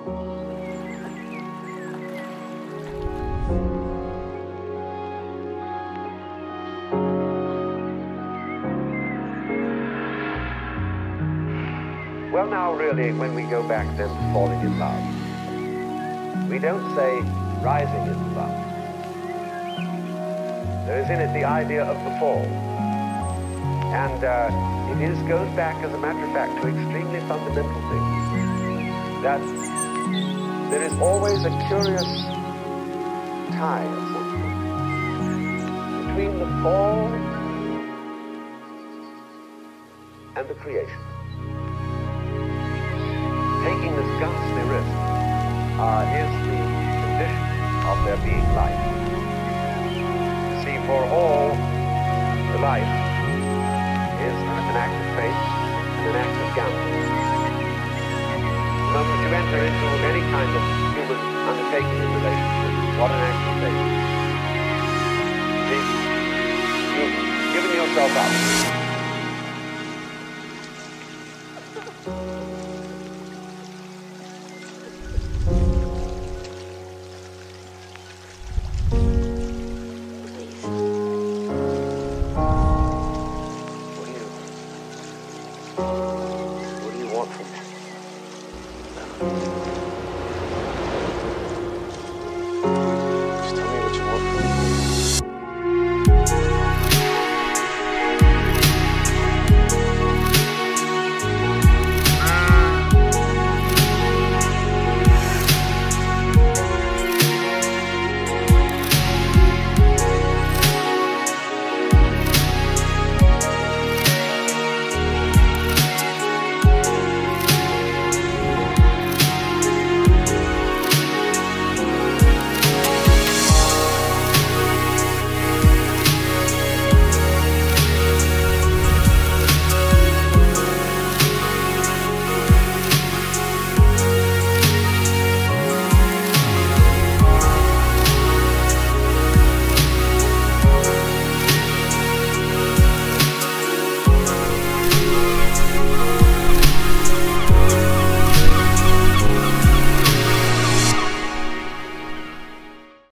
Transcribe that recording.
Well, now, really, when we go back then to falling in love, we don't say rising into love. There is in it the idea of the fall. And it goes back, as a matter of fact, to extremely fundamental things. That there is always a curious tie between the fall and the creation. Taking this ghastly risk is the condition of there being life. See, for all, the life is an act of faith and an act of gambling. The moment you enter into any kind of human undertaking in relationship, what an act of faith. See, you've given yourself up. What do you want from me?